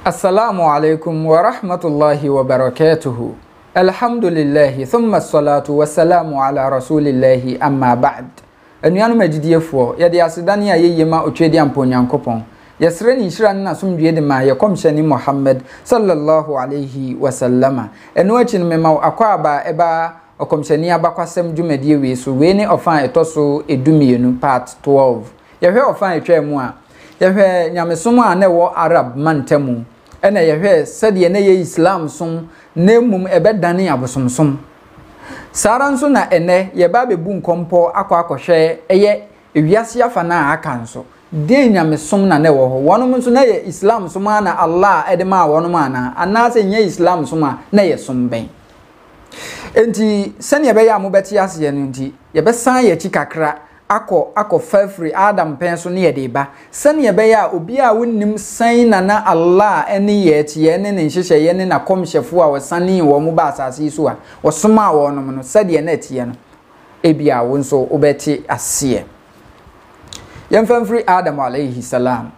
Assalamu alaikum wa rahmatullahi wa barakatuhu. Alhamdulillahi thumma salatu wa salamu ala rasulillahi amma ba'd. Enuanu magidiefoɔ yɛde asedane a yɛyema otwedi ampo Nyankopɔn. Yɛsrɛ ni hira na somdwe de ma yɛkɔmhyɛne Muhammad sallallahu alaihi wa sallama. Enu akyi no mema akwaaba eba ɔkɔmhyɛne Abakɔsɛm dwumadie we so we ne ɔfan etoso edumienu part 12. Yɛhwɛ ɔfan etwa mu a yɛhwɛ nyamesom a na wɔ Arab mantamu ena yɛhwɛ sɛdeɛ na yɛ Islam som na mum ɛbɛdane abosomsom. Sara nso na ene yɛba bebu nkompo akɔhwɛ ɛyɛ ewiase afa na aka nso de nyamesom na wɔ hɔ wɔnom nso na yɛ Islam som na Allah ɛde ma wɔnom ana sɛ nyɛ Islam som na yɛ som bɛn. Enti sɛnea bɛyɛ a mobɛte ase yɛ no nti yɛbɛsan yɛ chi kakra akɔ fafri Adam pen so ne yɛde ba sɛnea bɛyɛ a obi a wonnim sɛn na Allah ɛne yɛ tie ne nhyehyɛ yɛ ne na kɔmhyɛfo a wɔsane wɔ mo ba asase so a wɔsoma wɔnom no sɛdeɛ na tie no ebia wo nso wobɛte aseɛ. Yɛmfamfri Adam alayhi salam.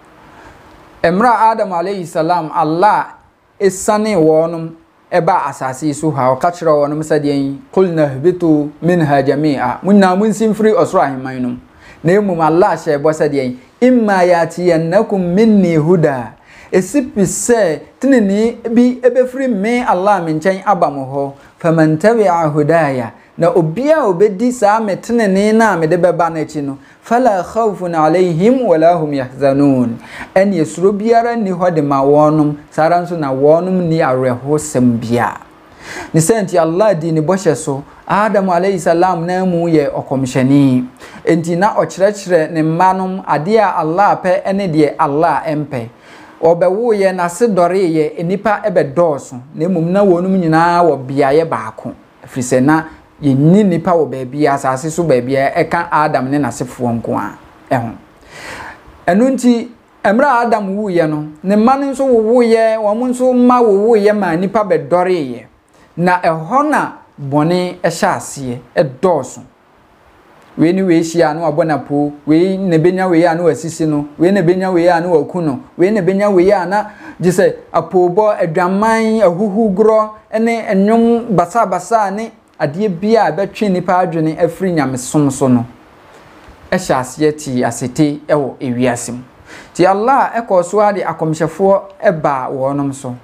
Emra Adam alayhi salam Allah esane wɔnom eba asase so ha o ka kyerɛ wɔnom sɛdeɛ qulna hbitu minha jami'a munna munsimfiri osro ahimanum na emum Allah hyɛ bɔ sɛdeɛ imma yatiyannakum minni huda esipise tinini bi ebefiri me Allah me nkyɛn aba mo hɔ faman tabi'a hudaya na obia obedi saa metenene na me de beba na akyi no fala khawfun alaihim wala hum yahzanun en yesuro biara ni hɔ de ma wɔnom sara nso na wɔnom ni areho sembia ni senti Allah di ni bɔhyɛ so Adam alayhi salam na mu yɛ ɔkomhyɛni enti na ɔkyerɛkyerɛ ne mmanom ade a Allah pɛ ene de Allah empɛ ɔbɛwo yɛ na se dɔre yɛ enipa ɛbɛdɔɔso na mum na wɔnom nyinaa wɔ biaye baako afrisɛ na yɛnni nipa wɔ baabi asase so baabi ɛka Adam ne nasefo nko a ɛho ɛno nti emra Adam wu ye no ne ma nso wo ye wɔn nso ma wo ye ma nipa bɛdɔre ye na ɛhɔ na bɔne ɛhyɛ aseɛ ɛdɔɔso we ni we hyia no abɔna po we ne benya we ya no asisi no we ne benya we ya no aku no we ne benya we ya na gise apobɔ adwaman ahuhu gro ɛne enwom basa ne adie bia betwe nipa adwene afri nyamesom so no ɛhyɛ aseɛ ti asete ɛwɔ ewiasem ti Allah ɛkɔ so ade akomhyɛfo ɛba wɔnom so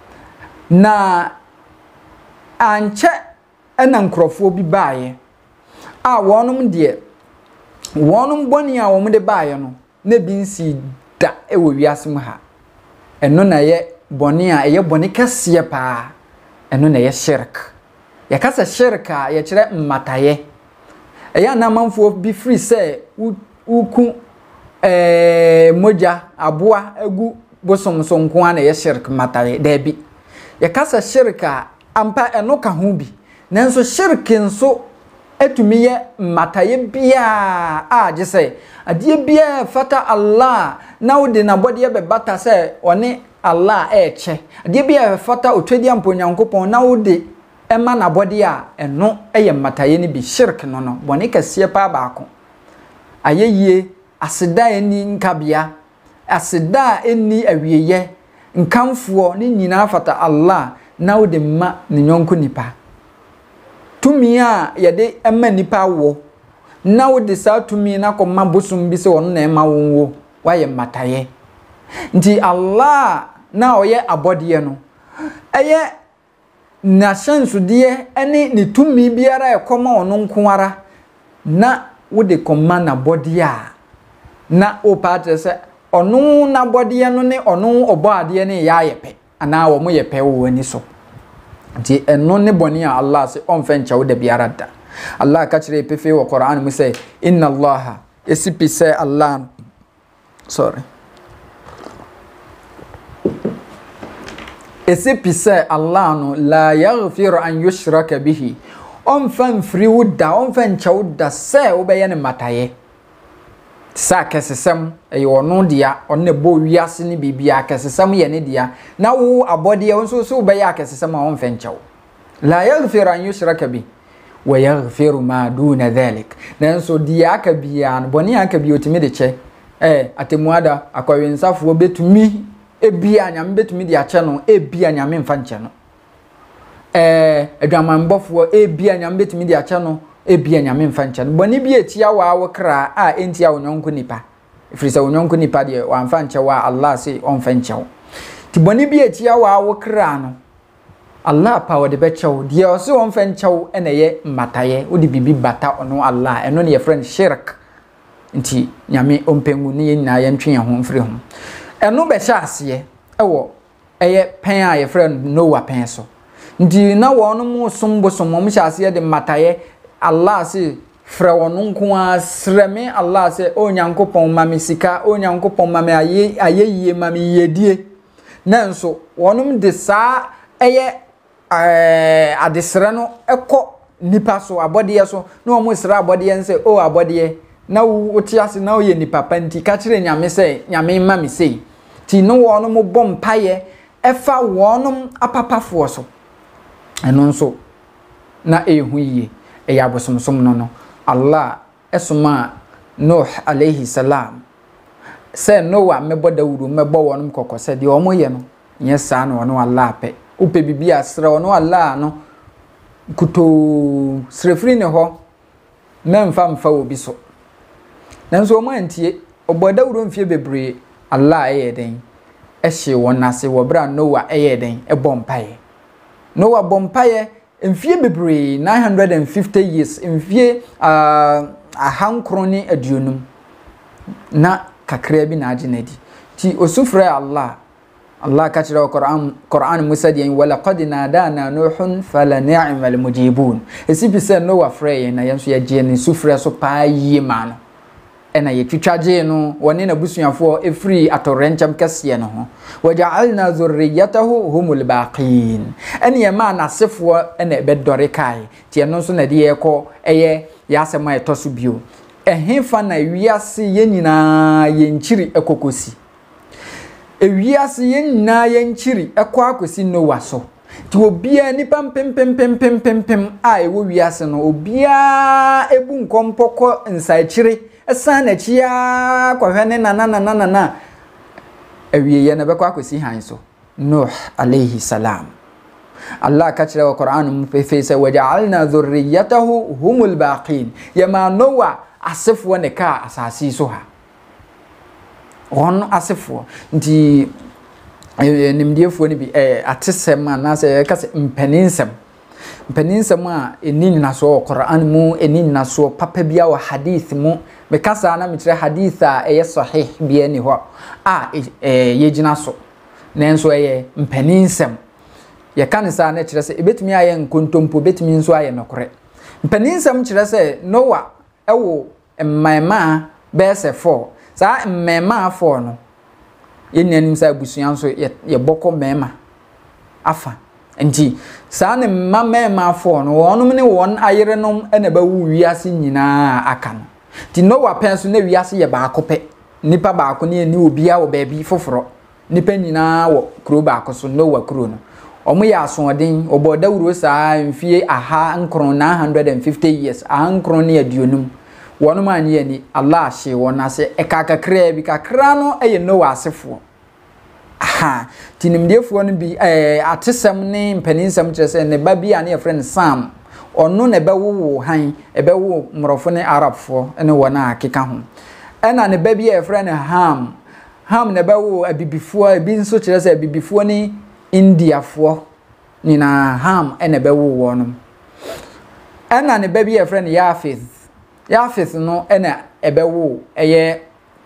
na ankyɛ ɛna nkrɔfo bi baaye a wɔnom deɛ wɔnom bɔne a wɔn de baaye no na bi nsi da ɛwɔ wiasem ha ɛno na yɛ bɔne a ɛyɛ bɔne kɛseɛ paa ɛno na yɛ shirk yakasa shirka ya kyerɛ mmataye ɛyɛ anamanfo bi free sɛ uku moja aboa agu bosomso nko ana yɛ shirk mataye da bi yakasa shirka ampa ɛno ka ho bi nanso shirk nso etumi yɛ mmataye bia a gye sɛ adeɛ bia fata Allah na wode na bɔde bɛbata sɛ ɔne Allah ɛkyɛ adeɛ bia fata otwedi ampo Nyankopɔn na wode ema na body a eno eye mataye ni bi shirk no bone kase pa baako ayeye aseda eni nkabia aseda eni awieye nkamfo ni nyina fata Allah na wode ma ni nyonko nipa tumi a yede ema nipa wo na wode sa tumi na koma bosum bi se wono na ema wonwo waye mataye nti Allah na oye abode no eye na shansu die ene ni tumi biara ekoma ono nkoara na wode koma na body a na o patre se ono na body no ne ono obo ade ne ya yepe ana wo mo yepe wo ani so di eno ne boni a Allah se onfe ncha wo da biara da Allah ka kire pefe wo Quran mu se inna Allah esipi se Allah sorry esepise Allah no la yaghfiru an yushraka bihi onfan friwuda onfan chawuda se obeye ne mataye sa kesesem eyono dia onne bo wiase ne bibia kesesem ye ne dia na wo abode onso so obeye akesesem a onfan chaw la yaghfiru an yushraka bi wa yaghfiru ma duna dhalik nanso dia aka bia no boni aka bi otimi de che atemuada akwawensafo betumi ebia nyame betumi de ache no ebia nyame mfa nche no adwamanbɔfoɔ ebia nyame betumi de ache no ebia nyame mfa nche no bɔne bi etia wa awokra a entia wonyonko nipa efrisa wonyonko nipa de wa mfa nche wa Allah se onfa nche wo ti bɔne bi etia wa awokra no Allah pa wo de bechew de o se onfa nche wo ene ye mmataye wo de bibi bata ono Allah eno ne ye friend shirk nti nyame ompengu ne nyina ye ntwe ho mfiri ho eno be hya ase ewo eye pen a ye friend Noah pen so nti na wono mu sombosom mo hya ase de mataye Allah se frɛ wono nko asreme Allah se o nyankopɔn mame sika o nyankopɔn mame ayeyie mame yedie nanso wonom de saa eye adesre no ekɔ nipa so abɔde so na wo mo sra abɔde nse o abɔde na wo tiase na wo ye nipa panti ka kire nyame se nyame ma me sei ti no wono mo bom paye efa wono apapafo so eno nso na ehu yie eya bosomsom no Allah esuma Nuh alayhi salam se Noah mebo Dawudu mebo wono kokose de omo ye no nye saa no wono Allah pe upe bibia sra wono Allah no kuto srefri ne ho memfa mfa obi so nanso omo antie obo Dawudu mfie bebre Allah eye den ehye wonase wo bra Noah eye den ebompaye Noah bompaye mfie bebre 950 years mfie ahankroni aduonum na kakra bi na agenadi ti osufra Allah ka kira Qur'an Musa diyan wala qad nadana nuhun fala ni'mal mujibun esibi se Noah frey na yenso ye je ni sufra so pa yi ma no ena ye twitwaje no woni na busuafo efri atorencham kase no ho waja'alna zurriyatahu humul baqin eni ye ma na sefo ena bedore kai tie no so na de ye ko eye ya asema etoso bio ehemfa na wiase ye nyina ye nchiri ekokosi ewiase ye nyina ye nchiri ekọ akosi Noah so ti obia ni pem a ewo wiase no obia ebu nkompoko nsachire esan na chia kwahwene na ewie ye na bekọ akosi han so Nuh alayhi salam Allah ka kira Qur'an mu fefe se waja'alna dhurriyyatahu humul baqin yama Noah asefo ne ka asasi so ha on asefo nti nimdiefo ni bi atesem anase ka se mpaninsem a enina so Qur'an mu enina so papa bia wa hadith mu be kasa na mitire hadith a sahih bia ni ho a yegina so nenso mpaninsem ye kan sa na kire se ebetumi aye nkontompo betumi nso aye nokore mpaninsem kire se Noah ewo mmema bese 4 sa mmema 4 no yenanim sa busuan so ye boko mema afa nti sa ne mmema 4 no wonom ne won ayerenom ena ba wu wiase nyina aka no ti Noah penso na wiase ye baako pe nipa baako ne ni obia wo baabi foforo nipa nyina wo kuro baako so Noah kuro no omo ya asodin obo Dawuro sa mfie aha nkron 950 years aha nkron ne aduonum wono man ye ni Allah hye wona se ekakakra bi kakra no eye Noah asefo aha tinimdefo no bi atesem ne mpaninsem kyerese ne ba bia ne friend Sam ono ne bewo han ebewo mrofo ne Arabfo ene wona akeka ho ena ne ba bia friend Ham ne bewo abibifo ebi nso kyerese abibifo ni Indiafo nina Ham ene bewo wonom ena ne ba bia friend Yafith no ena ebewo eye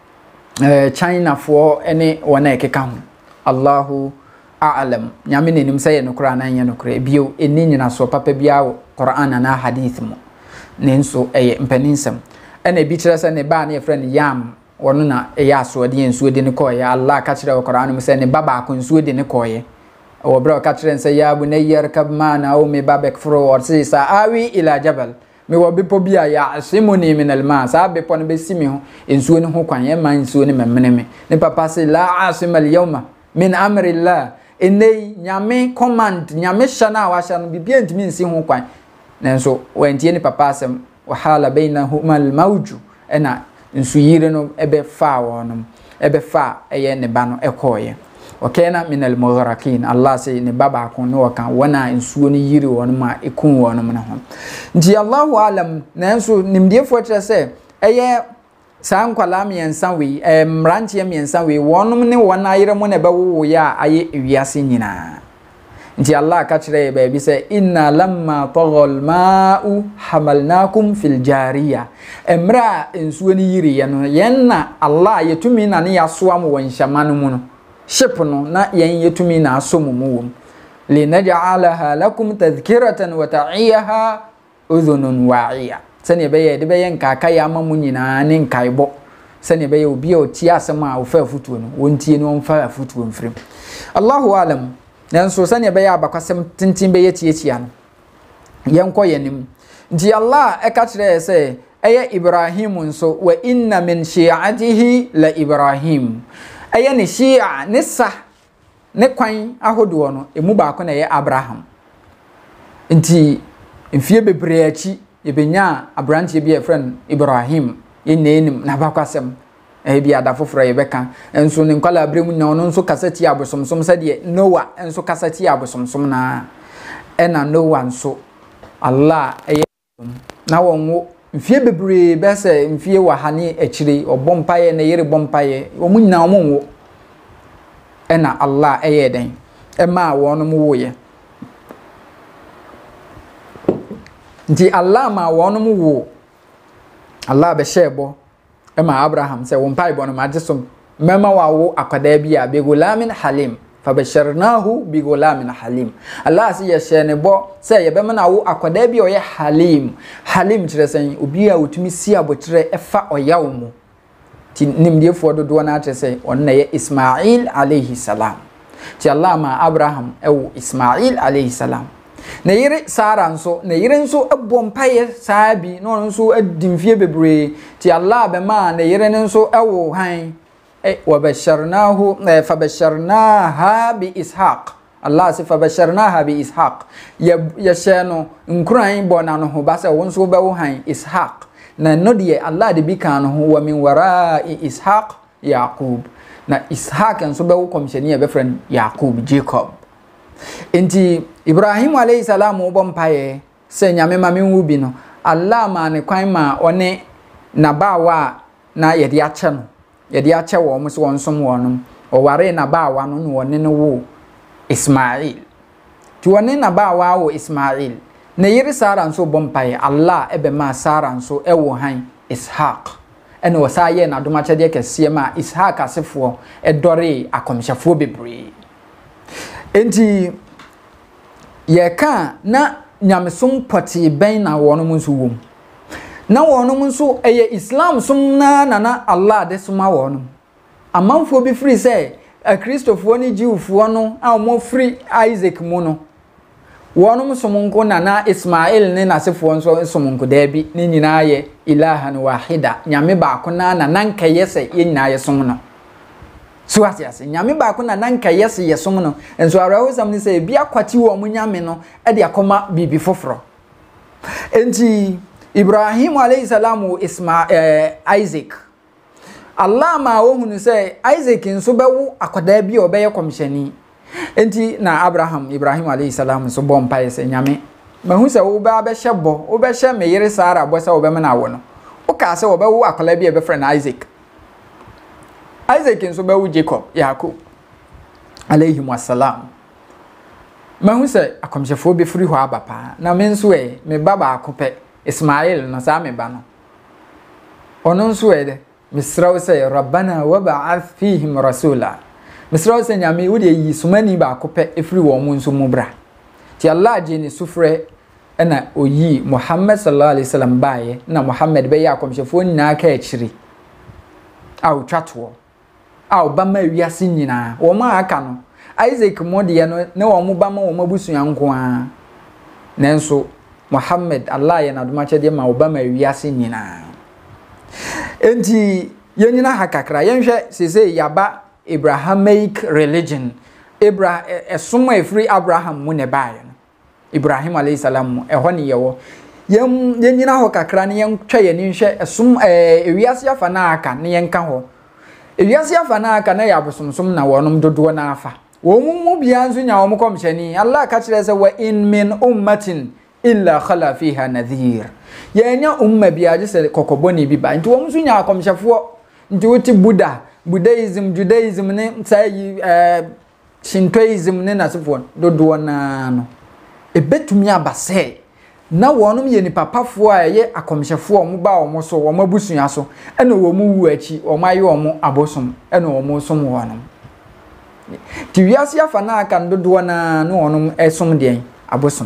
China fo ene wona ekeka ho Allahu a'lam nyame nenim sey no kura na nya no kura bio eni nyina so papa bia Qur'an na hadith mu nenso eye mpaninsem ena bi kire se ne ba na friend Yam wono na eye aso de ensuo de ne koye Allah ka kire Qur'an mu se ne baba ko ensuo de ne koye o bra ka kire se ya bu ne yarkab mana o me babek fro or se sa awi ila jabal me wo bepo bia ya asimuni min alma sa bepo ne besimi ho ensuo ne ho kwan ye man ensuo ne memene ne papa se la asim al yawma min amri Allah enei nyame command nyame shana wa shana bibia ntimi nsi ho kwan nenso wantie ne papa asem wa hala bainahuma al mawju ena nsu yire no ebe fa wonom ebe fa eye ne ba no ekoye wakana min al-mughraqin Allah say ne baba ko no kan wana nsuo ni yiri won ma ekun won mo na ho nti Allahu alam nanso nimdiefo kire se eye san kwala miensa we mrantie miensa we wonum ne won ayire mo ne bewo ya aye ewiase nyina nti Allah ka kire be bi se inna lamma taghal ma'u hamalnakum fil jariya emra nsuo ni yiri ye no yenna Allah yetumi na ne yasoa mo won hyamanu mu no ship no na yen yetumi na asomu mu wom linaj'alaha lakum tadhkiratan wa ta'iyaha udhunun wa'iya sani beye de beye nkaka ya mamu nyina ne nkaibo sani beye obi o ti asema o fa futuo no wontie no fa futuo mfrim Allahu alam nanso sani beye abakɔsɛm tintin beye tietia no yenko yenim nti Allah e ka kire se eye Ibrahim nso wa inna min shi'atihi la Ibrahim eye ne shi'a ne sa ne kwan ahodo no emu ba ko na eye Abraham nti mfie bebre achi yebenya abrantie bi friend Ibrahim yenenim na bakɔsɛm bi adafofra yebeka enso ne nkwala abremu na ono nso kasati abosomsom sade Noah enso kasati abosomsom na ena Noah nso Allah eye na wonwo mfie bebre bese mfie wahane akire obompaye na yere bompaye omunyina omonwo ena Allah eye den ema wono mu woye nti Allah ma wono mu wo Allah be shebo ema Abraham se wompai bono ma jesum mema wawo akwada bia be gulamin halim fabasharnahu bi gulamin halim Allah si yeshene bo se yebema na wo akwada bia oye halim kire sen obi a otumi si abotire efa oyawo mu ti nimdiefo dodo na ate se on na ye Ismail alayhi salam ti Allah ma Abraham ewo Ismail alayhi salam na yire Sara nso na yire nso ebompaye saabi no nso adimfie bebre ti Allah be ma na yire nso ewo han wa basharnahu fabasharnaha bi Ishaq Allah si fabasharnaha bi Ishaq ya sheno nkran bona no ho ba se won so be wo han Ishaq na nodie Allah de bika no ho wa min wara'i Ishaq Yaqub na Ishaq nso be wo komsheni e be friend Yaqub Jacob enti Ibrahim alayhi salam obompaye se nyame ma menwu bi no Allah ma ne kwan ma one na bawa na yede ache no yede ache wo mo so wonsom wonum o ware na bawa no no ne wo Ismail ti wone na bawa wo Ismail na yiri Sara nso bompaye Allah ebe ma Sara nso ewo han Ishaq ene wasaye na domachede kese ma Ishaq asefo edore akomhyafo bebre enti yeka na nyamesom poti ben na wonum nso wom na wonum nso eye Islam som na Allah de soma wonum amanfo bi free say a Christopher ni Jewfo no a mo free Isaac mu no wonum somunko na Ismail ne nasefo nso somunko da bi ni nyina ye ilahan wahida nyame ba ko na nanka yese ye nyina ye som no so asiase nyame ba ko na nanka yese ye som no enso arawosam ni say bia kwati wo mo nyame no e de akoma bibi foforo enti Ibrahim alayhi salamu Isaac Allah ma wo hunu say Isaac nso bewo akoda bi obeye komhyani enti na Ibrahim alayhi salam so bompa yese nyame mahu se wo ba be hyebo wo be hye meyere Sara bo se wo be mena wo no wo ka se wo be wo akola bi e be friend Isaac nso be wo Jacob Yakub alayhi wassalam mahu se akomhyefo be firi ho abapa na me nso me baba akope Ismail na sa me ba no ono nso de misraw se rabbana wab'ath fihim rasula misraw se nyame wo de yi sumani ba akope efiri wo mu nso mu bra ti Allah je ni sufre na oyi Muhammad sallallahu alaihi wasallam baaye na Muhammad be ya komhyefo nyina ka akiri aw twatwo aw ba ma wiase nyina wo ma aka no Isaac modie no ne wo mu ba ma wo mabusuan nko a nanso Muhammad Allah ya na dumache de ma wo ba ma wiase nyina enti yenyina hakakra yenhwe sese yaba Abrahamic religion esuma efri Abraham mu ne baaye no Ibrahim alayhi salam eho ne yewo yenyina ho kakra ne yentwa ye ne nhwe esum ewiase afa na aka ne yenka ho ewiase afa na aka na ya abosomsom na wonom dodo na afa wo mu bia nso nya wo mu komhyani Allah ka kire se wa in min ummatin illa khala fiha nadhir ya nya umma bia je se kokoboni bi ba nti wo nso nya komhyafo nti woti Buddhism, Judaism ne sai Shintoism ne nasefo dodo na no ebetumi abase na wonum ye ni papafo a ye akomhyefo o mo ba o mo so o mabusua so ena wo mu wu achi o maye o mo abosom ena o mo som wonum ti wiase afa na aka dodo na no wonum esom den abosom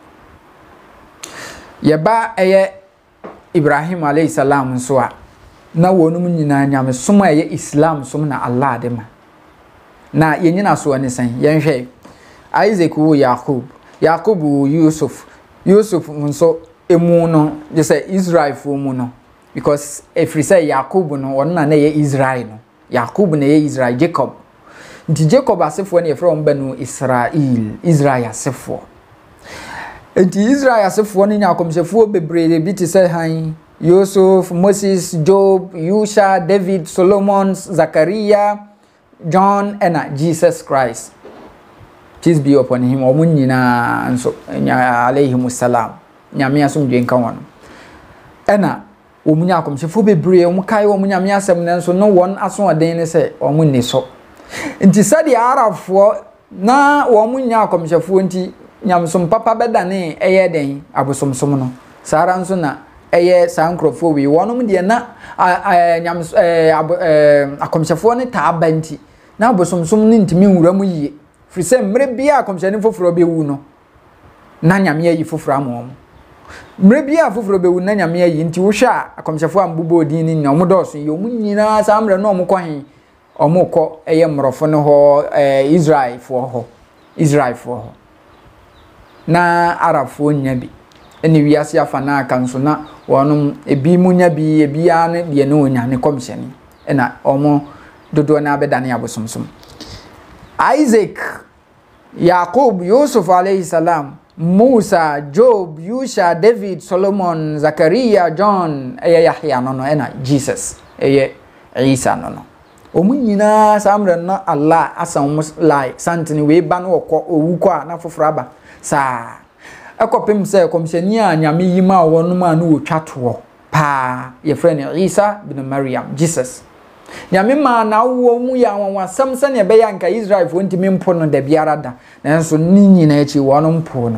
ye ba eye Ibrahim alayhi salam so a na wonum nyina nyame som a ye Islam som na Allah de ma na ye nyina so ne san ye hwe Isaac wo Yakub wo Yusuf nso emu no je say Israel fo mu no because if we say Yakub no won na ye Israel no Yakub na ye Israel Jacob nti Jacob asefo na ye from banu Israel asefo nti Israel asefo ni nya komsefo bebre bi ti say han Yusuf, Moses, Job, Yusha, David, Solomon, Zachariah, John, and Jesus Christ. Peace be upon him. Omunyina anso nya alayhi salam. Nyame asum dwen kan wono. Ena omunya akomhyefo bebre omukai omunyame asem nanso no won aso oden ne se omunni so. Nti sade arafo na omunya akomhyefo nti nyamsom papa bedane eye den abosomsom no. Sara nso na eye sankrofo wi wonom de na akomhyefo ne taaba nti na abosomsom ne ntimi nwuramu yie frise mre bia akomhyene foforo bewu no na nyame ayi foforo amom mre bia foforo bewu na nyame ayi nti wo hwa akomhyefo ambubo odin ni na omodoso ye omu nyina samre no omukɔhen omukɔ eye mrofo ne ho Israel fo ho na arafo nya bi eni wiase afa na aka nso na wonum ebi munya bi ebia ne de ne onya ne komhyeni ena omo dodo na abeda ne abosomsom Isaac Yakub Yusuf alayhi salam Musa Job Yusha David Solomon Zachariah John Yahya no ena Jesus Isa no omu nyina samre no Allah asan lai santini we ba no owukɔ na foforo aba sa akopem se komhyeni a nyame yima wonum a no wotwato pa ye friend Isa bin Maryam Jesus nyame ma na wo mu ya wanwasam se ne be ya nka Israel fo ntimi mpo no da biara da nanso ni nyina achi wonum po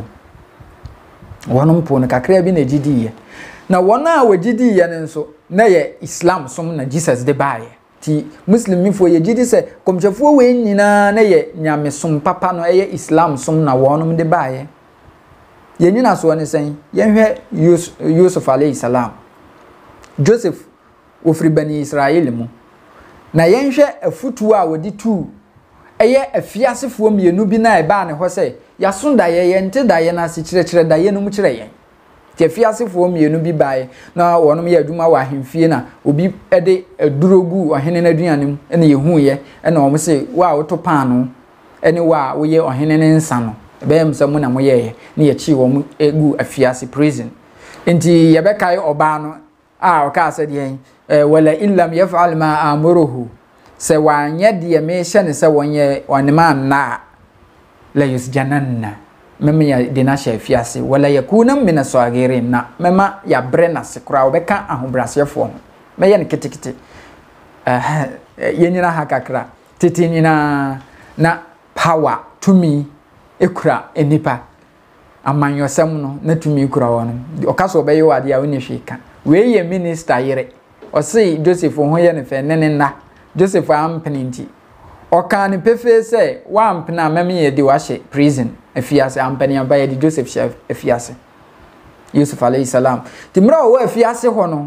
no kakra bi na gidiye na wona a wagidiye ne nso na ye Islam som na Jesus de bae ti muslim mifo ye gidi se komhyefo we nyina na ye nyame som papa no ye Islam som na wonum de bae ye nyina so ne sen ye hwe Yusuf alayhi salam Joseph ofri bani Israel mu na ye hwe afutu a wodi tu eye afiasefo mienu bi na e ba ne ho se yasonda ye nte da ye na se kire da ye no mu kire ye ti afiasefo mienu bi bae na wonum ye aduma wa ahemfie na obi ede adurogu ohene na aduane mu ene ye hu ye ene o mo se wa woto paano ene wa wo ye ohene ne nsa no bem se mu na mo ye ne ye chi wo mu egu afiase prison enti ye be kai oba no a o ka se de wala illam yaf'al ma amuruhu se wanye de me hye ne se wonye onema na la yusjananna mema ya de na hye afiase wala yakuna min asagirin na mema ya brena se kura o be ka ahobrasefo no me ye ne kitikiti yenyina hakakra titinyina na power tumi ekura enipa amanyosem no na tumi ekura wono okaso be ye wade a woni hweka we ye minister yere o sei Joseph ho ye ne fe nene na Joseph ampeninti o kan pefe se wa ampena meme ye de wa hye prison afiase ampeni aba ye de Joseph chef afiase Yusuf alayhi salam timra wo afiase ho no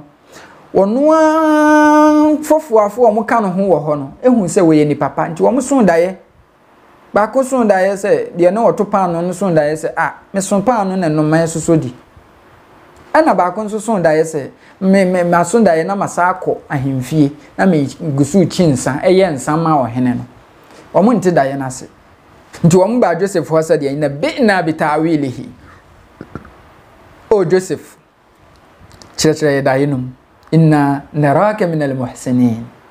wono fofuafo o mo kan ho wo ho no ehun se we ye ni papa nti wo mo son daye ba ko son daye se de na woto pan no son daye se me son pan no na no man sosodi ana ba ko son daye se me son daye na masako ahemfie na me gusu chinsa eye nsama o hene no wo mo nti daye na se nti wo mo ba Joseph ho se de na bi na bitawilihi o Joseph chire daye num inna naraka min almuhsinin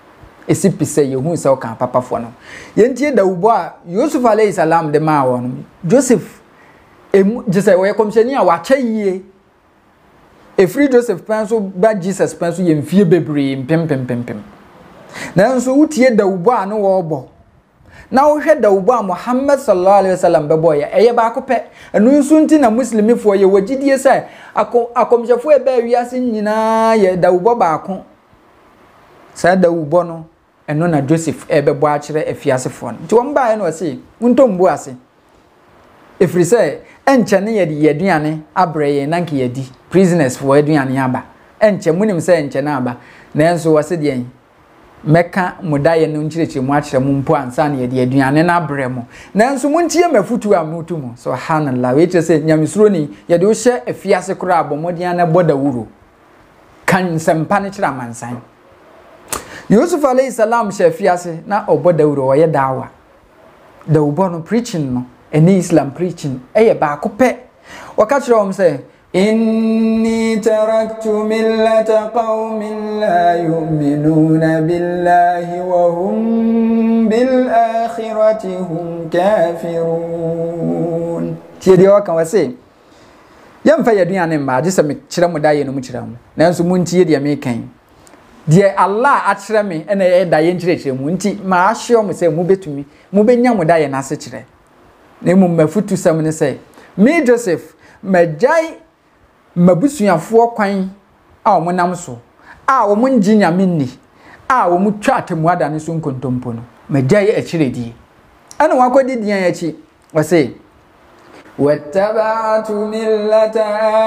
esipise yehu se oka papafo no yentie dawubo a Yusuf alayhi salam de ma wo no Joseph jese we komsheni a wacha yie efri Joseph penso ba Jesus penso ye mfie bebre mpempempempem nanso wutie dawubo a no wo bo na wo hwe dawubo a Muhammad sallallahu alaihi wasallam bebo ya eye ba kope enu nso nti na muslimifo ye wagidie sai akomshefo e ba wiase nyina ye dawubo ba ko sa dawubo no eno na Joseph ebebo a kire afiasefo nti wo mba ye no se untombu ase efri sai enche ne ye de aduane abreye nanke ye di prisoners for aduane aba enche munim sai enche na aba nanso wase de en meka mudaye no nkireche mu akire mu mpo ansa na ye de aduane na abre mu nanso muntie mafutu a mutu mu subhanallah we tse nyamesuro ni ye de wo hye afiase kura abomodian na boda wuro kan sempa ne kira mansan Yusuf alayhi salam hye afiase na oboda wuro wo ye dawa da ubo no preaching no eni Islam preaching eye ba ko pe wakachiro om say inni taraktu millata qaumin la yu'minuna billahi wa hum bil akhirati hum kafirun tiedi waka wase yamfa yaduane mba gise me kire mu daye no mu kire mu nanso muntie de me kan de Allah a kire me ena ye daye nkire mu nti ma ahyo mu say mu betumi mu benya mu daye na ase kire na mu mafutu sam ne say me Joseph majai mabusuafo kwan a wo nam so a wo nginya minni a wo twa atemu adane so nkontompo no majai akiredi ana wakodi dian yachi wase wattaba'tu millata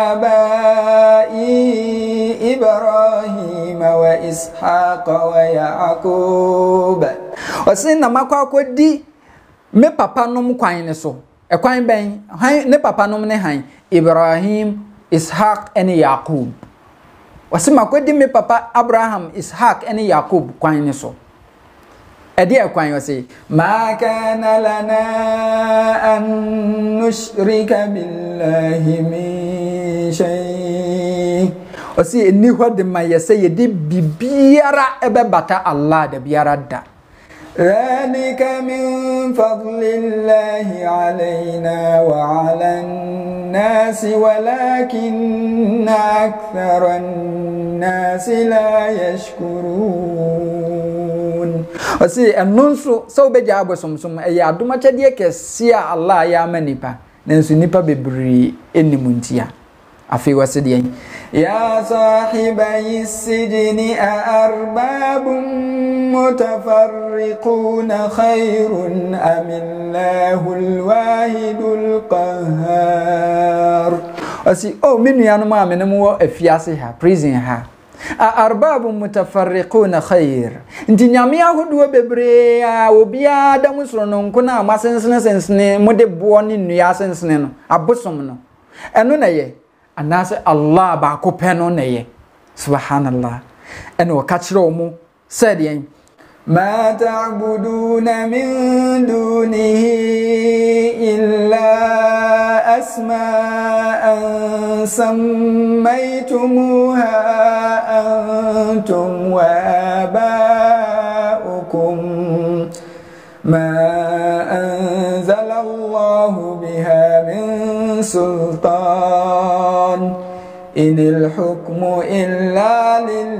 abai Ibrahim wa Ishaq wa Yaqub wase na makwakodi me papa nom kwan ne so e kwan ben ne papa nom ne han Ibrahim Ishaq and Yaqub wase makwodi me papa Abraham Ishaq and Yaqub kwan ne so edi e kwan wase ma kana lana an nushrika billahi min shay wase eni hode ma yese yedi bibiara ebe bata Allah da biara da ذلك من فضل الله علينا وعلى الناس ولكن أكثر الناس لا يشكرون وسي النصر سو بجاب سمسم يا دوما تشديه كسيا الله يا منيبا ننسو نيبا ببري اني منتيا افي وسدي يا صاحبي السجن أأرباب متفرقون خير أم الله الواحد القهار أسي من يانما من مو أفياسها بريزنها أأرباب متفرقون خير انت نيامي أهدو ببريا وبيا دمسرون كنا ما سنسنة مدى بواني نيا سنسنة أبسمنا أنو نيه anase Allah ba ko peno neye subhanallah en wakachiro mu said yen ma ta'buduna min dunihi illa asma'an sammaytumuha antum wa aba'ukum ma anzala Allahu biha min sultan إن الحكم إلا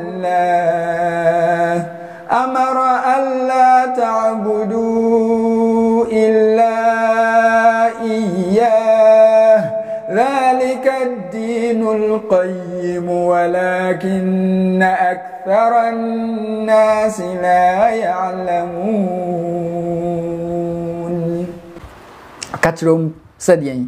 لله أمر ألا تعبدوا إلا إياه ذلك الدين القيم ولكن أكثر الناس لا يعلمون كاتروم سديين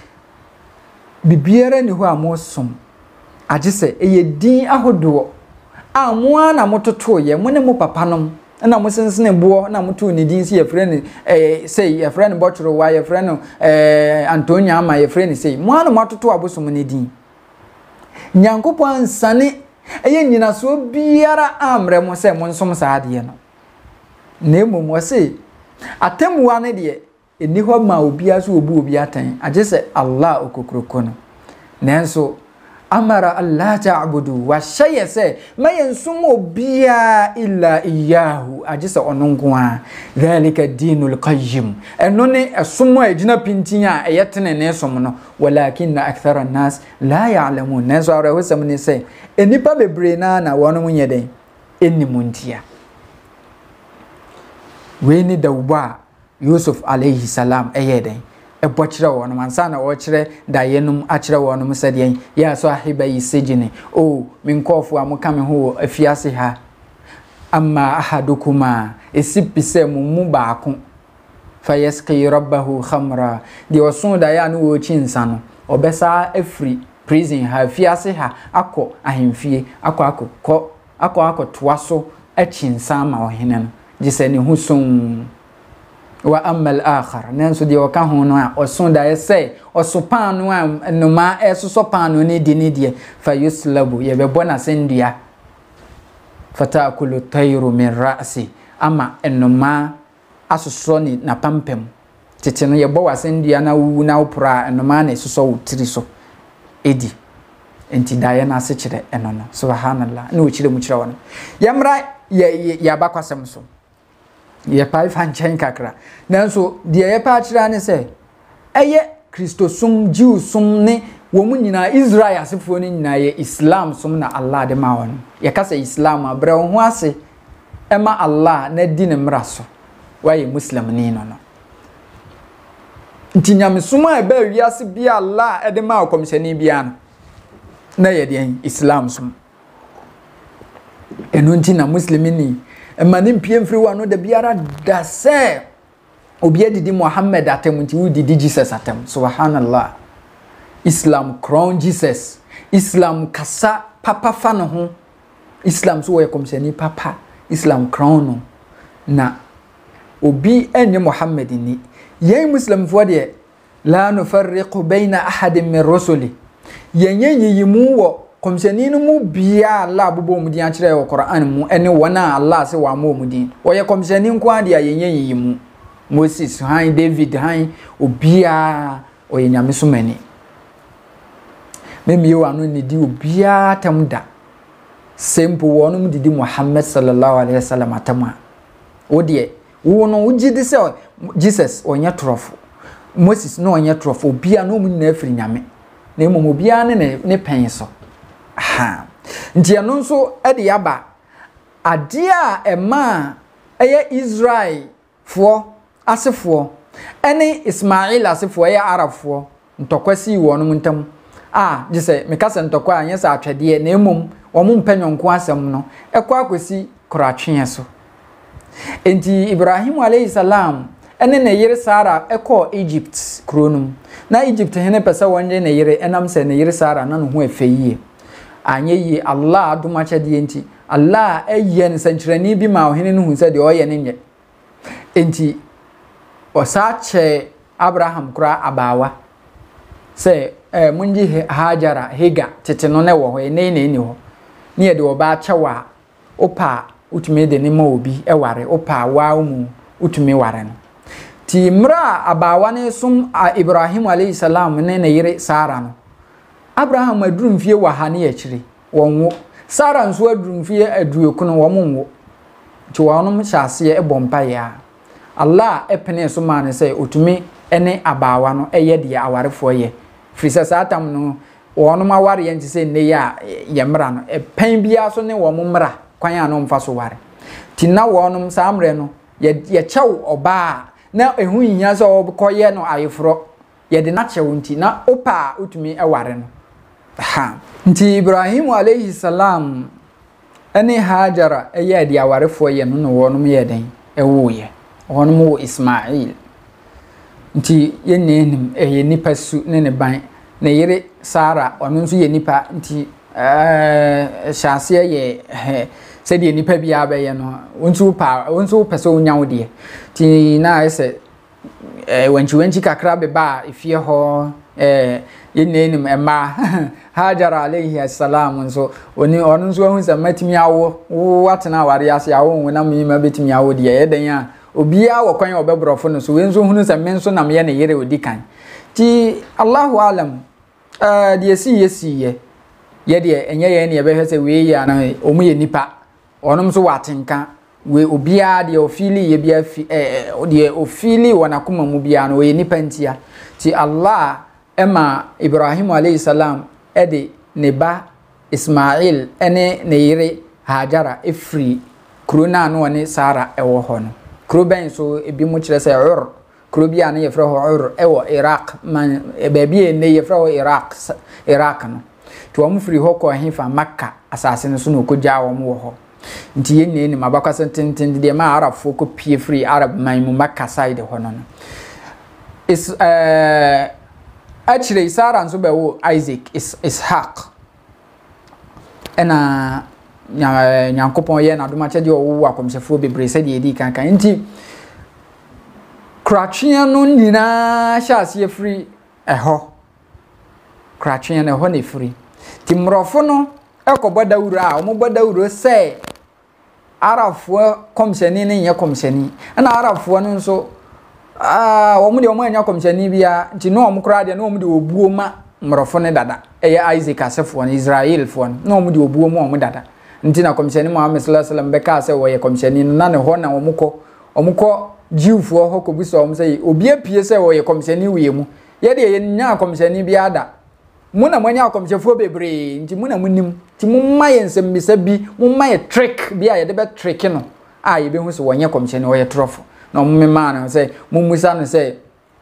ببيرة نهوا موسم ajise eyedin ahodo amua na mototo ye mo ne mo papa nom na mo sensene bo na moto ne din si ye frene say ye frene botro wa ye frene Antonia ama ye frene say mo na mototo abosom ne din nyankopon sane eye nyina so biara amre mo say mo nsom saade no na emom wo say atemwa ne de eni ho ma obia so obu obi atan ajise Allah okokroko no nanso amara alla ta'budu wa shayya say mayen sumo biya illa iyyahu ajisa ononkoa dhalika dinul qayyim eno ne esumo agina pintinya eyetene ne som no walakinna akthara an-nas la ya'lamun nazo ara hosam ne say enipa bebre na wono nyeden enimuntia we ni dawba Yusuf alayhi salam eyeden ebochira wono mansa na wo kire da yenum akire wono musadian ya sahiba yisijini o minkofu amuka me ho afiase ha amma ahadukuma esipise mu baako fayasqi rabbahu khamra di osun da ya no wo chinsa no obesa afri prison ha afiase ha akọ ahemfie akọ toaso achinsa ma ohene no gise ne husun wa amal akhar nanso de waka ho no a osun da yesɛ osupan no a noma esoso pan no ne die fayuslabu ye bebo na sendua fatakulu tayru min ra'si ama enoma asoso ni na pampem tete no ye bo wasendua na wu na upra enoma na esoso wutiri so edi enti da ye na se kire eno no subhanallah na ukire mu kire wono yamra ye abakɔsɛm so ye pai fanchen kakra nanso de ye pa kira ne se eye kristosum jiusum ne wo mu nyina israel asefo ne nyina ye islam sum na allah de ma won ye ka se islam abre ho ase ema allah na di ne mraso wa ye muslim ni no ntinyam suma e ba wiase bi allah e de ma komishani bia no na ye de islam sum eno ntina muslimini emani mpiemfiri wano da biara da se obi adidi Muhammad atem nti wo didi Jesus atem subhanallah islam crown Jesus islam kasa papa fa no ho islam so wo komshani papa islam crown no na obi enye Muhammad ni yen muslim fo de la nufarriqu baina ahadin min rusuli yenye yimu wo komshani no mu bia Allah bobo mu di a kire wo Quran mu ene wona Allah se wa mo mu di wo ye komshani nko ade a yenye yimu Moses han David han obia o ye nyame so mani memi yo anu ni di obia tamda sempo wono mu didi Muhammad sallallahu alaihi wasallam atama wo de wo no ugidi se Jesus onya trofo Moses no onya trofo obia no mu na afiri nyame na emo obia ne pen so ha ntia no nso ade yaba ade a ema eye Israel fo asefo ene Ismail asefo eye Arabfo ntokwasi wono muntam gise mekasa ntokwa anya sa atwede na emom wo mu mpanyonko asem no ekwa akosi koratwe so enti Ibrahim alayhi salam ene ne yire Sara ekọ Egypt kronum na Egypt hene pesa wonje ne yire enam se ne yire Sara na no ho afeyie anye yi Allah aduma chade enti Allah aye ne sanchirani bi ma ohene no hu se de oye ne nye enti osache Abraham kura abawa se munji Hajara Hega tete no ne wo ho ne ho ne ye de oba chewa opa utumi de ne ma obi eware opa wa mu utumi ware no ti mra abawa ne sum Ibrahim alayhi salam ne yire Sara no Abraham adurumfie wa ha ne yakire wonwo Sara nso adurumfie aduokuno wo monwo ti wonom hyase ebompa ya Allah epene so ma ne say otumi ene abawa no eye de awarefo ye frisa satam no wonom aware ye ntise ne ya ye mra no pen bia so ne wo mra kwan ya no mfa so ware ti na wonom samre no ye chew oba na ehu yinya so obkoye no ayefro ye de na chew nti na opa otumi eware no ha nti Ibrahim alayhi salam ene Hajara eye de awarefo ye no wonom ye den ewo ye wonom wo Ismail nti ye nenim eye nipa su ne ban na yire Sara ono nso ye nipa nti hyase ye se de nipa bia ba ye no wonso peso nyawo de ti na ese wanchi kakra be ba efie ho ye nenim ema Hajara alayhi salam nso oni ono nso hu se matimi awo watena ware ase awo na mima betimi awo de ye den a obia wakwan obebrofo no so wenzo hunu se menso nam ye ne yire odikan ti Allahu alam de yesi ye ye de enye ye ne ye be hwese we ya na omu ye nipa onom so watenka we obia de ofili ye bia fi de ofili wanakoma mu bia no ye nipa ntia ti Allah ema Ibrahim alayhi salam ede ne ba Ismail ene ne yire Hajara efri kuro na no ne Sara ewo ho no kuro ben so ebi mu kire se Ur kuro bia na ye fra ho Ur ewo Iraq man be bia ne ye fra ho Iraq no to am free ho ko hefa Makka asase no so no ko ja wo mo ho nti ye ne mabakwa tintin de ma Arab ko pie free Arab man mu Makka side ho no is actually Sarah nso be wo Isaac is Ishaq ena nyankopon ye na doma chede wo akomsefo bebre se de edi kankan nti kratwea no nyina hyase ye free eho kratwea na ho ne free ti mrofo no ekoboda wura a omoboda wuro se arafo komseni ne nye komseni na arafo no nso omo de omo anya komseni bia nti no omo kra de no omo de obuo ma mrofo ne dada eye Isaac asefo no Israel fo no omo de obuo ma omo dada nti na komseni Muhammad sallallahu alaihi wasallam beka se wo ye komseni na ne ho na omo ko jiwfo ho ko buso omo se obi apie se wo ye komseni wiye mu ye de ye nya komseni bia da muna mwanya akomsefo bebre nti muna munim ti mumma ye nsembisa bi mumma ye trick bi a ye de be trick no a ye be hu so wonye komseni wo ye trofo na mummema na se mummusa no se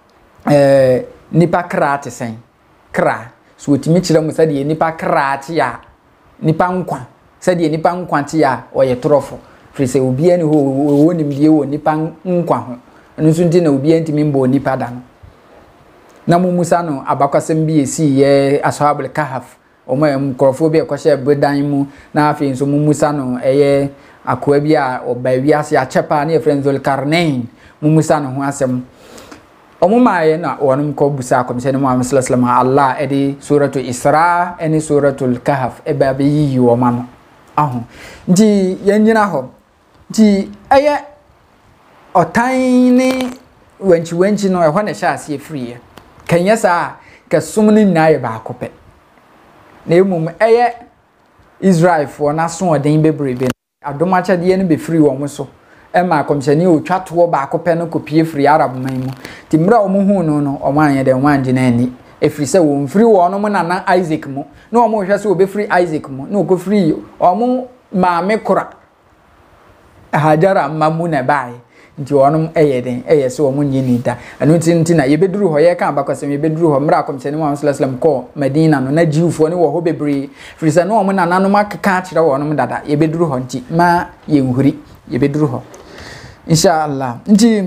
nipa krate sen kra so otimi kire mu se de nipa krate ya nipa nkwa se de nipa nkwa te ya wo ye trofo firi se obi ani ho wonim die wo nipa nkwa ho nso nti na obi antimi mbo nipa da no na mumusa no Abakɔsɛm bi esi ye ashabul kahf omo mkrofo bi ekɔhye bedan mu na afi nso mumusa no eye akoa bi a oba wiase a chepa na efrenzol karnain mumusa no ho asɛm omo maaye na wonum ko busa komsene Muhammad sallallahu alaihi wasallam Allah edi suratul Isra eni suratul Kahf e ba be yi wo ma no aho nti yanyina ho nti eye otan ni wanchi no e ho na sha ase free kanya sa ka sumni na ye ba kope na emum eye Israel fo na so oden bebrebe adomacha de ne be free wo mo so e ma komsani o twato ba kope no kopie free Arab man mu ti mra o mo hu no o man ye de wan gina ani e free se wo free wo no mo na Isaac mu na o mo hwe se o be free Isaac mu na o ko free o mo ma me kora Hajara mamu na bai nti wonum eyeden eyese wo munye nida anu nti na yebeduru ho ye kan Abakɔsɛm yebeduru ho mra komsene Muhammad sallallahu alaihi wasallam ko Medina no na jiwfo ne wo ho bebre frisa no mo nana no makaka kire wonum dada yebeduru ho nti ma yenhuri yebeduru ho inshallah nti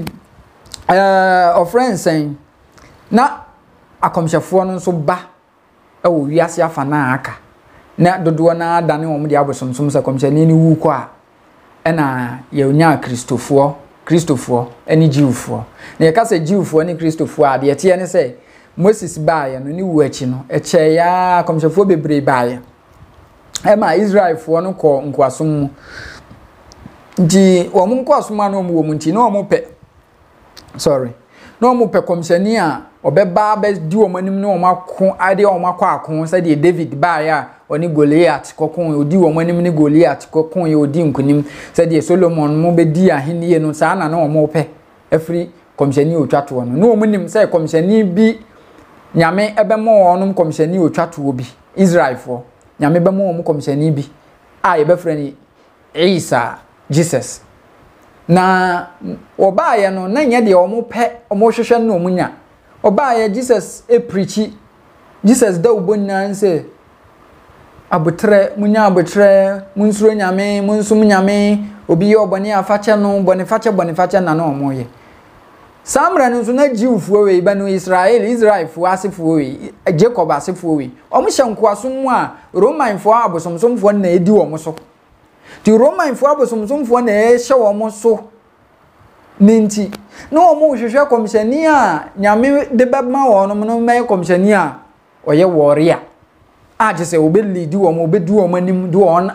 friends na akomhyefo no nso ba wo wiase afa na aka na dodo na adane wo mo de abosomsom sa komhyene ni wu ko a ena ye onya Christopher any Jewfo. Na yakasa Jewfo any Christopher de tie ne se Moses bae no ni wu achi no eche ya komhyefo bebre bae. E ma Israel fo no ko nkwasom mu. Nti wo mu nkwasom anu mu wo mu nti no mo pe. Sorry. No mo pe komhyani a obeba be di wo manim no mo akon ade wo makọ akon se de David bae a oni Goliath kokon odi wo manim ni Goliath kokon ye odi nkunim se de Solomon mo be di ahenie no sa na no mo pe afri komhyani otwato no no mo nim se komhyani bi nyame ebe mo wonum komhyani otwato bi Israel fo nyame be mo komhyani bi a ye be frani Isa Jesus na obaye no na nya de omo pe omo hwehwe no munya obaye Jesus e preachi Jesus da ubonna nse abutre munya abutre munsuro nyame munsum nyame obi ye obone afache no bone fache na no omoye samra no so na jiwfo we ba no Israel fo asefo we Jacob asefo we omo hyenko asom a Roman fo abosomsomfo na edi omo so ti Roman fo abosomsomfo na hye omo so ninti no omo hwehwe komhyani a nyame de bema wo no me komhyani a oye warrior ajese obelidi wo mo obedu wo manim do on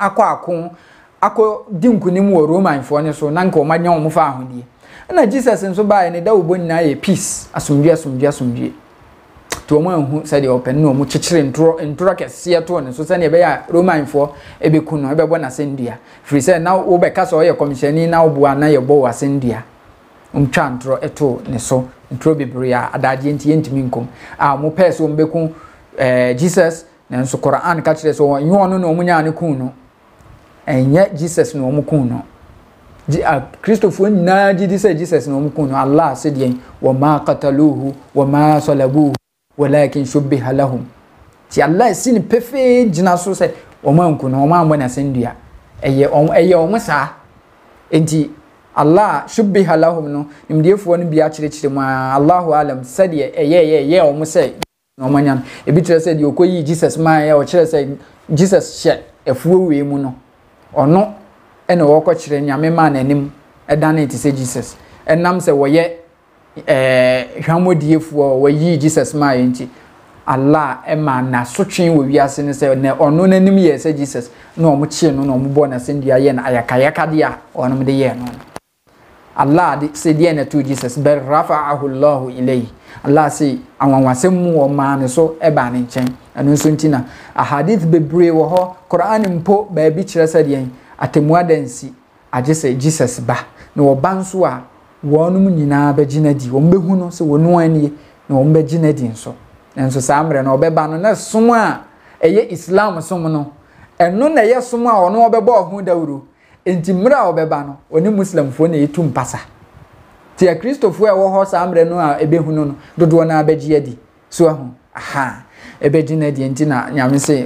akọ dinkunim wo Roman fo ne so nanka o manya wo fa ahudie na Jesus nso bae ne da wo bonna ye peace asomdwe to omo anhu said the open no mu chichire ntro kese to ne so se ne be ya Roman fo ebeku no ebebo na sendua free say now wo be ka so ye commissioni na wo bua na ye bo wa sendua twa ntro eto ne so ntro bebre a adaje nti yentimi nkom a mo pese wo mbeku Jesus na nso Quran ka kire so nyo no no munya ne kun no enye Jesus no mu kun no Christopher na di say Jesus no mu kun no Allah said yen wa ma qataluhu wa ma salabuhu walakin shubbiha lahum ti Allah sin pefe jina so say o man kun no man bona sendua eye o musa enti Allah shubbiha lahum no nimdiefo no bia kire mu Allahu alam said eye o musa no manyan e bi kire say di okoyi Jesus man ye o kire say Jesus she efuo we mu no ono ene wo ko kire nyame man anim edane ti say Jesus enam say wo ye hwamodiefo wo yi Jesus man enti Allah ema na sotwen wo wiase ne say ne ono nanim ye say Jesus no mo chie no mo bo na sendua ye na ayakayaka dia ono me de ye no Allah de say dia na to Jesus bel rafa'ahu Allah ilayhi Allah say anwanwasem mu wo ma ne so eba ne nchen anu so ntina ahadith bebre wo ho Quran mpo ba bi kire say dia atemuadansi age say Jesus ba no wo banso a wonum nyina ba ginadi wo mbehu no se wonu ani na wo mbe ginadi nso enso samre na obeba no na som a eye Islam som no eno na ye som a ono obeba ohu dawuro enti mra obeba no oni Muslim fo na etu mpasa ti a Christopher e wo ho samre no a ebehu no dodo na abaji adi so ahu aha ebe ginadi enti na nyame se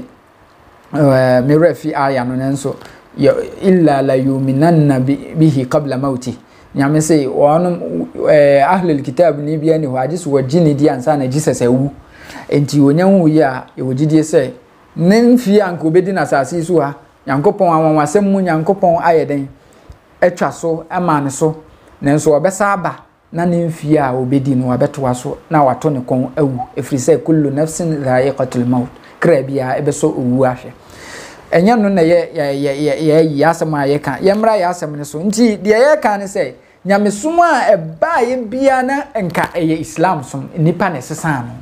me refi aya no nenso illa la yuminanna bihi qabla mauti nyame say wonum ahlul kitab ni bia ni hadis wajini di ansa na Jesus awu enti onyanwu ya e wogidie say nemfi anko bedi na asase so ha yankopon anwanwasem mu yankopon ayeden etwa so amane so nenso obesa aba na nemfi a obedi no abetoa so na wato ne kon awu efri say kullu nafsin dha'iqatul maut krabia ebeso owu ahwe enya no na ye yasema ye kan ye mra yasem ne so nti de ye kan ne say nyamesum a eba ye bia na enka eye Islam som nipa ne sesa no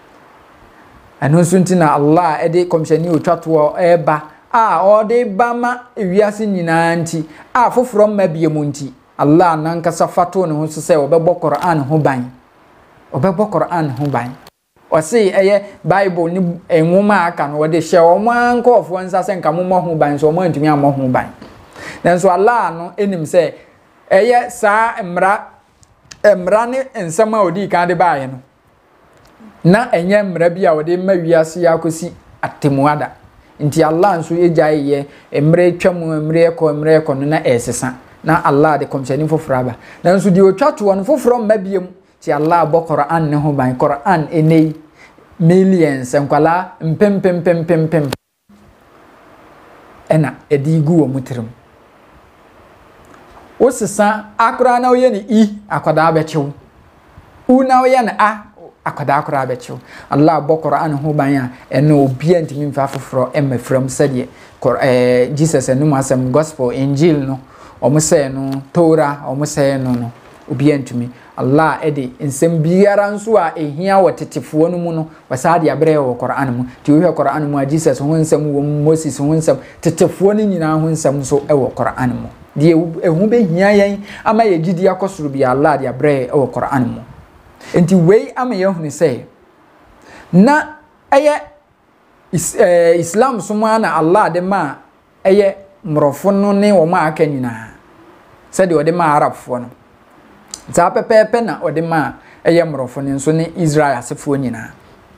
anu so nti na Allah e de komshani otwato eba a o de ba ma ewiase nyina nti a foforo ma bia mu nti Allah nan ka safato ne ho so say obebo Quran ho ban obebo Quran ho ban o say eye Bible ni enwoma aka no de hye o man ko ofo nsa se nka mo ho ban so mo antumi am ho ban nanso Allah no enim say eye sa emra ne ensama odi kan de baaye no na enye emra bia odi ma wiase yakosi atemuada nti Allah nso ejaye emre twam emre ko no na esesa na Allah de komshani foforo aba nanso di otwato no foforo mabiem ti Allah bo Quran ne ho ban Quran enei millions enkwala mpem ena edigu wo mutirim osisa akra na oye ni I akwada abechew una oye na akwada akra abechew Allah bo Quran ho ban a eno obi antimi mfa foforo emafram sade Jesus enu asem gospel injil no omusay no Torah omusay no obi antimi Allah ede nsem biara nso a ehia wotetefo no mu no wasade abre wo Quran mu ti wo Quran mu a Jesus ho nsem wo Moses ho nsem tetefo no nyina ho nsem so e wo Quran mu die ehu be hia yen ama ye gidi akosoro bi Allah de abre e wo Quran mu enti wei ama ye hu ni say na eye Islam so na Allah de ma eye mrofo no ne wo ma aka nyina sade wo de ma Arabfo no za pepepe na odema eye mrofo ne nso ne Israel asefo nyina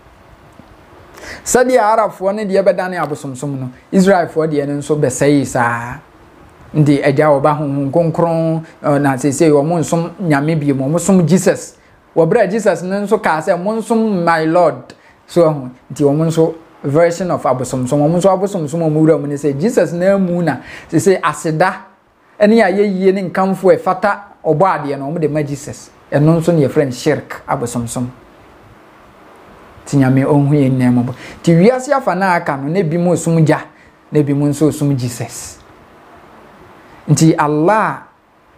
sadi Arabfo ne de bedane abosomsom no Israelfo de ne nso besai saa ndi eja oba honhon konkron na sese wo monsom nyame bie mo monsom Jesus wo bra Jesus ne nso ka se monsom my lord so ho ndi wo monso version of abosomsom wo monso abosomsom mo wura mo ne se Jesus na mu na sese aseda ene ya yeyie ne nkamfo e fata obo ade no de ma Jesus eno nso ne friend shirk abosomsom tinyame onhu ye nemo bo ti wiase afa na aka no ne bi mo sum ja ne bi mo nso sum Jesus nti Allah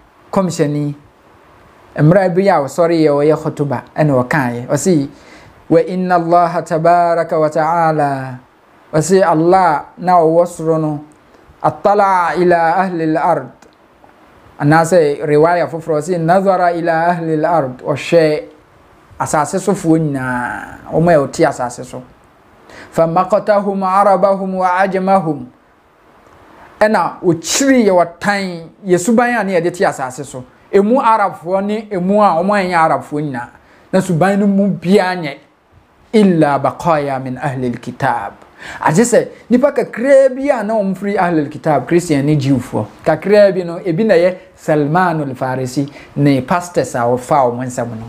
komshani emra bi ya sorry ye o ye khutuba ene o kan ye o si wa inna Allah tabaraka wa ta'ala wasi Allah na wasro no attala ila ahli al-ard anase riwaya foforo wasi nazara ila ahli al-ard o she asase so fo nyina o ma oti asase so famaqatahum arabahum wa ajmahum ena o chiri ye watan yesuban ane ye de ti asase so emu arabfo ni emu a o ma nya arabfo nyina na suban no mu bia nye illa baqaya min ahli al-kitab ajese nipa kakra bi a na omfri ahli al-kitab christian ni jiwfo kakra bi no ebi na ye Salman al-Farisi ne pastors a ofa o monsam no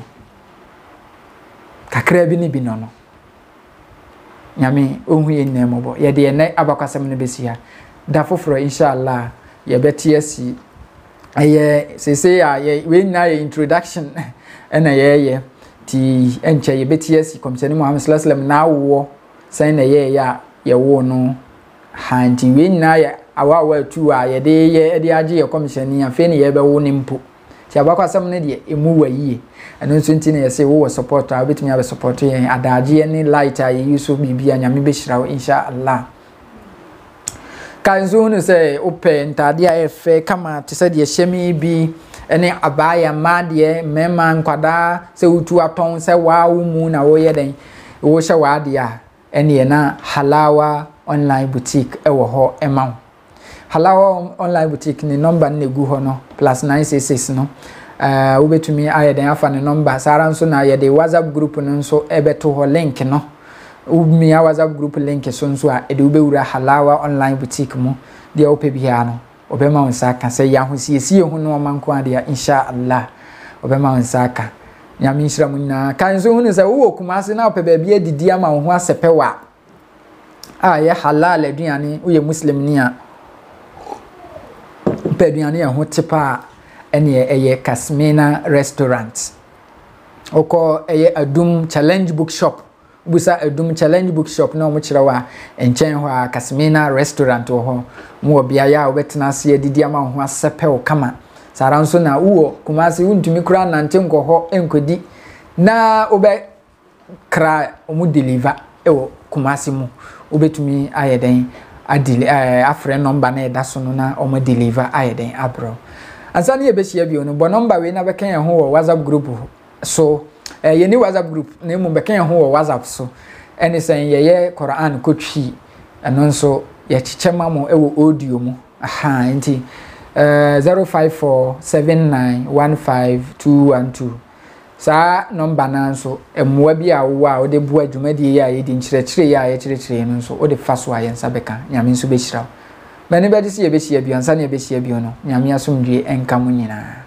kakra bi ni bi no nyame ohu ye nnemobo ye de ne abakɔsɛm no besia da foforo inshallah ye beti asi aye sese ya ye we na ye introduction na ye ti enche ye beti asi komsani Muhammad sallallahu alaihi wasallam na wo san na ye ya ye wo no hanti we na ye awa tu a ye de age ye komsani afi ne ye be wo nimpo ti abakɔsɛm ne de emu wayi eno nso nti ne ye se wo support a betimi abe support ye adaje ne light a ye yuso bibia nyame be hirawo inshallah kanzo no se open ntade a efe kama te se de hyemi bi ene abaya made mema nkwada se utu aton se waawu mu na wo ye den wo hye waade a ene na halawa online boutique ewo ho ema halawa online boutique ni number na egu ho no +966 no wo betumi aye den afa ne number sara nso na ye de WhatsApp group no nso ebeto ho link no umi a WhatsApp group link so nso a ede ubewura halawa online boutique mu de opebia no obema wonsaka se ya hosiesie hu no manko ade inshallah obema wonsaka nyame nhira mu nyina kanzo hu ne se wo kumase na opeba bia didi ama wo ho asepewa a ye halal aduane wo ye muslim ni a peduane ya ho tipa ene eye Kasmina restaurant oko eye Adum challenge bookshop busa Adum challenge bookshop na omo kirewa enchen ho a Kasmina restaurant ho mo obia ya obetena ase adidi ama ho asepe o kama sara nso na uwo kumase untumi kura nante nkoho enkodi na obe kra omo deliver ewo kumase mu obetumi ayeden adili afre number na edaso no na omo deliver ayeden abro ansani ebehia bi ono bo number we na beken ho wo WhatsApp group so ye ni WhatsApp group na mu beken ho wo WhatsApp so ene sen ye Quran kotwi eno nso ye chichema mo ewo audio mu aha nti 0547915212 sa number na nso emwa bi a wo a ode bu adwumadi ya ye di nkyerɛkyerɛ ya ye kyerɛkyerɛ no nso ode fa so ayen sabeka nyame nso behira mani bedi si ye behia bi ansa na ye behia bi no nyame asomdwe enka mu nyina